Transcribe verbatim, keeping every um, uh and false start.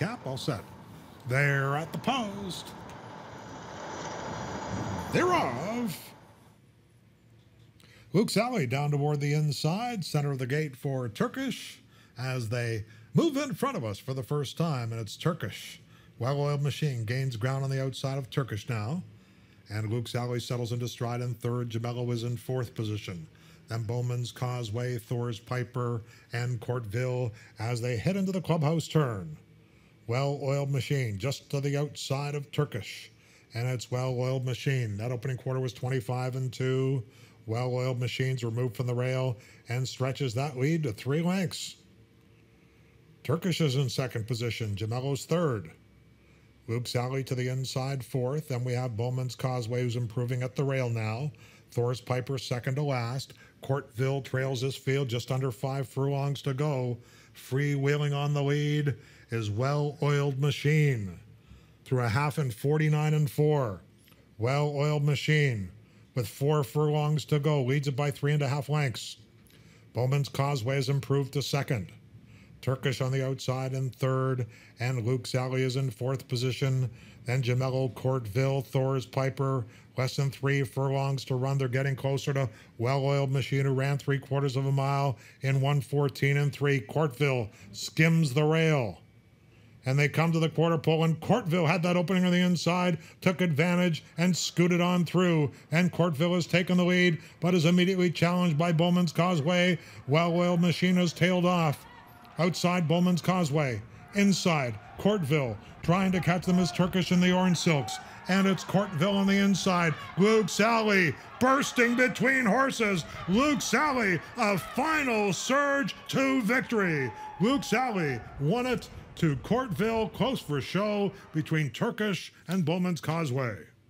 cap, all set. They're at the post. They're off. Luke's Alley down toward the inside, center of the gate for Turkish as they move in front of us for the first time, and it's Turkish. Well-oiled Machine gains ground on the outside of Turkish now, and Luke's Alley settles into stride in third. Gemello is in fourth position. Then Bowman's Causeway, Thor's Piper, and Courtville as they head into the clubhouse turn. Well-oiled Machine just to the outside of Turkish, and it's Well-oiled Machine. That opening quarter was twenty-five and two. Well-oiled Machine's removed from the rail and stretches that lead to three lengths. Turkish is in second position. Gemello's third. Luke's Alley to the inside fourth. Then we have Bowman's Causeway, who's improving at the rail now. Thor's Piper second to last. Courtville trails this field just under five furlongs to go. Freewheeling on the lead is Well-oiled Machine through a half in forty-nine and four. Well-oiled Machine with four furlongs to go leads it by three and a half lengths. Bowman's Causeway has improved to second. Turkish on the outside in third, and Luke's Alley is in fourth position. Then Gemello, Courtville, Thor's Piper, less than three furlongs to run. They're getting closer to Well-oiled Machine, who ran three quarters of a mile in one fourteen and three. Courtville skims the rail, and they come to the quarter pole, and Courtville had that opening on the inside, took advantage, and scooted on through. And Courtville has taken the lead, but is immediately challenged by Bowman's Causeway. Well-oiled Machine has tailed off. Outside Bowman's Causeway, inside Courtville, trying to catch them as Turkish in the orange silks. And it's Courtville on the inside. Luke's Alley bursting between horses. Luke's Alley, a final surge to victory. Luke's Alley won it to Courtville, close for show between Turkish and Bowman's Causeway.